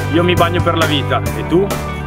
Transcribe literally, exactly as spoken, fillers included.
Io mi bagno per la vita, e tu?